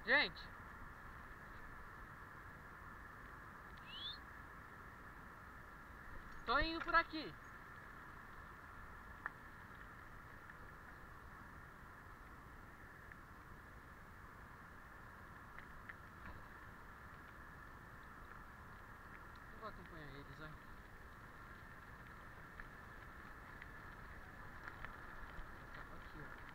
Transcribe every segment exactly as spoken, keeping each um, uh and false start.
Gente, tô indo por aqui. Eu vou acompanhar eles, vai. Aqui, ó.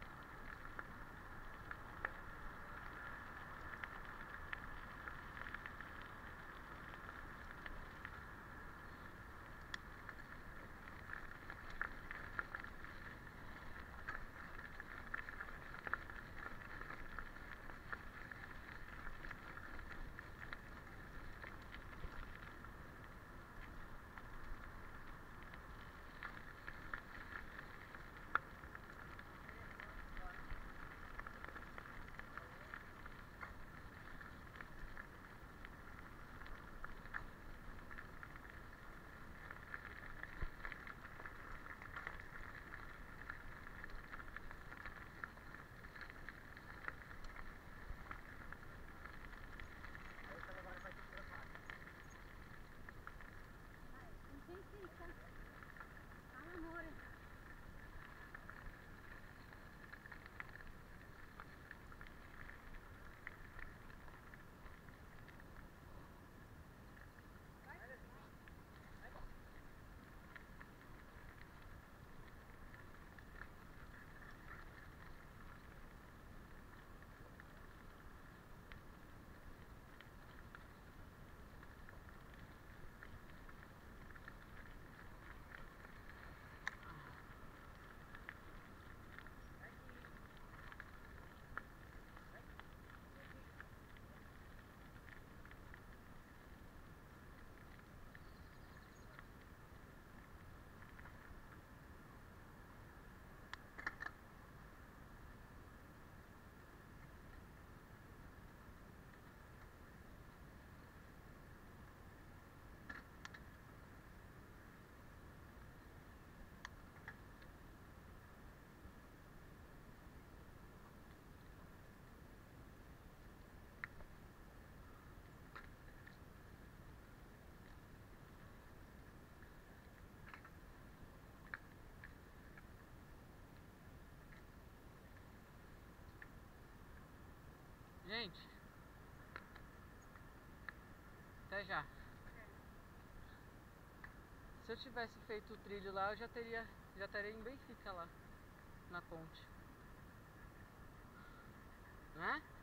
Gente, até já. Se eu tivesse feito o trilho lá, eu já teria, já estaria em Benfica lá, na ponte, né?